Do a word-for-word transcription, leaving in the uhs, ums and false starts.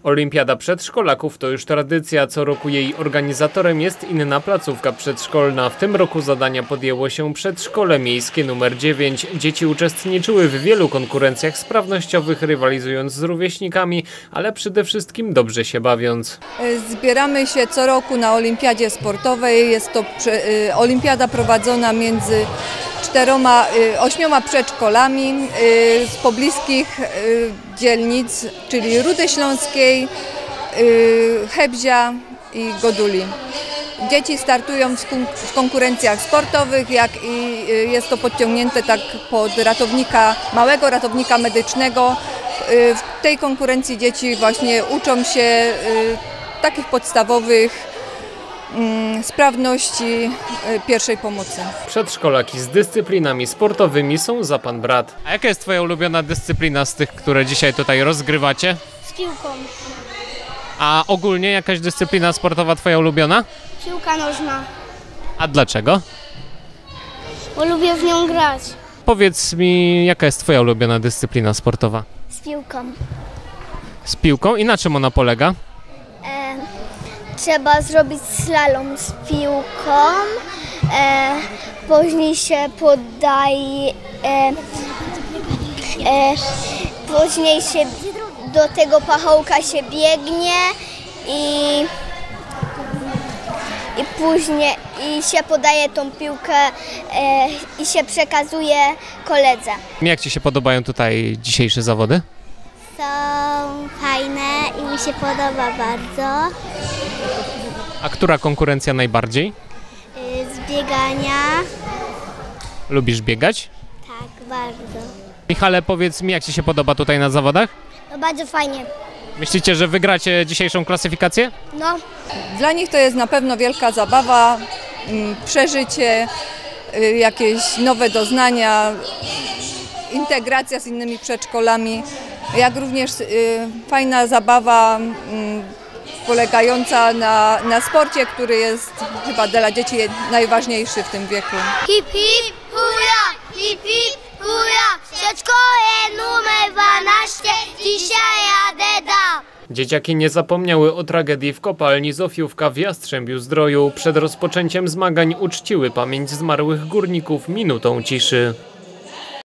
Olimpiada przedszkolaków to już tradycja. Co roku jej organizatorem jest inna placówka przedszkolna. W tym roku zadania podjęło się przedszkole miejskie numer dziewięć. Dzieci uczestniczyły w wielu konkurencjach sprawnościowych, rywalizując z rówieśnikami, ale przede wszystkim dobrze się bawiąc. Zbieramy się co roku na olimpiadzie sportowej. Jest to olimpiada prowadzona między czteroma, ośmioma przedszkolami z pobliskich dzielnic, czyli Rudy Śląskiej, Hebzia i Goduli. Dzieci startują w konkurencjach sportowych, jak i jest to podciągnięte tak pod ratownika, małego ratownika medycznego. W tej konkurencji dzieci właśnie uczą się takich podstawowych sprawności pierwszej pomocy. Przedszkolaki z dyscyplinami sportowymi są za pan brat. A jaka jest twoja ulubiona dyscyplina z tych, które dzisiaj tutaj rozgrywacie? Z piłką. A ogólnie jakaś dyscyplina sportowa twoja ulubiona? Piłka nożna. A dlaczego? Bo lubię w nią grać. Powiedz mi, jaka jest twoja ulubiona dyscyplina sportowa? Z piłką. Z piłką? I na czym ona polega? E, trzeba zrobić slalom z piłką. E, później się podaje. E, e, później się do tego pachołka się biegnie i, i później i się podaje tą piłkę e, i się przekazuje koledze. Jak ci się podobają tutaj dzisiejsze zawody? Są fajne i mi się podoba bardzo. A która konkurencja najbardziej? Z biegania. Lubisz biegać? Tak, bardzo. Michale, powiedz mi, jak ci się podoba tutaj na zawodach? No bardzo fajnie. Myślicie, że wygracie dzisiejszą klasyfikację? No. Dla nich to jest na pewno wielka zabawa, przeżycie, jakieś nowe doznania, integracja z innymi przedszkolami, jak również fajna zabawa polegająca na, na sporcie, który jest chyba dla dzieci najważniejszy w tym wieku. Hip hip hura, hip hip hura, przedszkole numer dwanaście, dzisiaj jadę da. Dzieciaki nie zapomniały o tragedii w kopalni Zofiówka w Jastrzębiu-Zdroju. Przed rozpoczęciem zmagań uczciły pamięć zmarłych górników minutą ciszy.